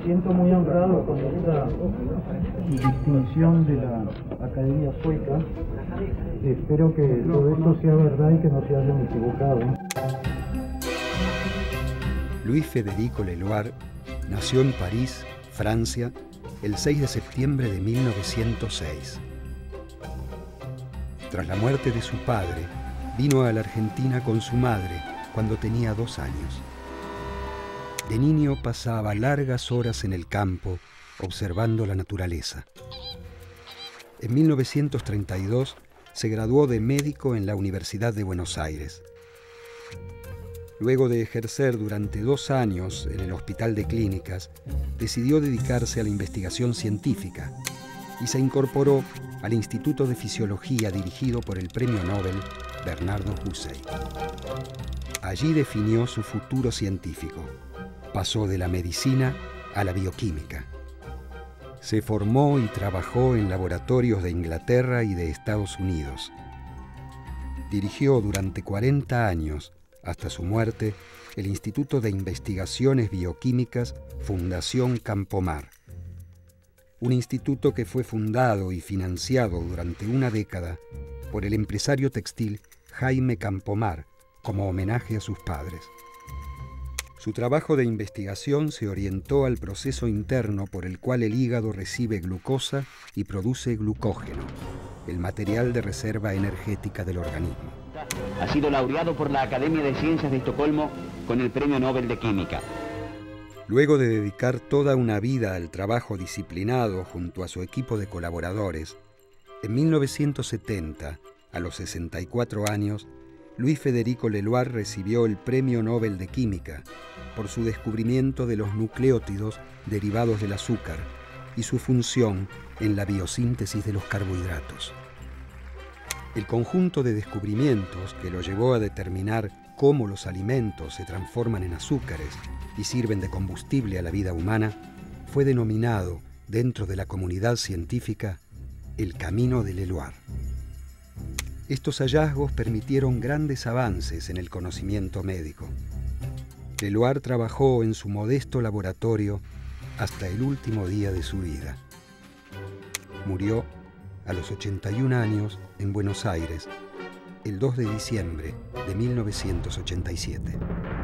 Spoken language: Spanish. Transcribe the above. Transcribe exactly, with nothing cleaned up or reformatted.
siento muy honrado con esta distinción de la Academia Sueca. Espero que todo esto sea verdad y que no se hayan equivocado. Louis Federico Leloir nació en París, Francia, el seis de septiembre de mil novecientos seis. Tras la muerte de su padre, vino a la Argentina con su madre cuando tenía dos años. De niño pasaba largas horas en el campo observando la naturaleza. En mil novecientos treinta y dos se graduó de médico en la Universidad de Buenos Aires. Luego de ejercer durante dos años en el Hospital de Clínicas, decidió dedicarse a la investigación científica y se incorporó al Instituto de Fisiología dirigido por el premio Nobel Bernardo Hussey. Allí definió su futuro científico. Pasó de la medicina a la bioquímica. Se formó y trabajó en laboratorios de Inglaterra y de Estados Unidos. Dirigió durante cuarenta años, hasta su muerte, el Instituto de Investigaciones Bioquímicas Fundación Campomar. Un instituto que fue fundado y financiado durante una década por el empresario textil Jaime Campomar como homenaje a sus padres. Su trabajo de investigación se orientó al proceso interno por el cual el hígado recibe glucosa y produce glucógeno, el material de reserva energética del organismo. Ha sido laureado por la Academia de Ciencias de Estocolmo con el Premio Nobel de Química. Luego de dedicar toda una vida al trabajo disciplinado junto a su equipo de colaboradores, en mil novecientos setenta, a los sesenta y cuatro años, Louis Federico Leloir recibió el Premio Nobel de Química por su descubrimiento de los nucleótidos derivados del azúcar y su función en la biosíntesis de los carbohidratos. El conjunto de descubrimientos que lo llevó a determinar cómo los alimentos se transforman en azúcares y sirven de combustible a la vida humana fue denominado, dentro de la comunidad científica, el Camino de Leloir. Estos hallazgos permitieron grandes avances en el conocimiento médico. Leloir trabajó en su modesto laboratorio hasta el último día de su vida. Murió a los ochenta y un años en Buenos Aires, el dos de diciembre de mil novecientos ochenta y siete.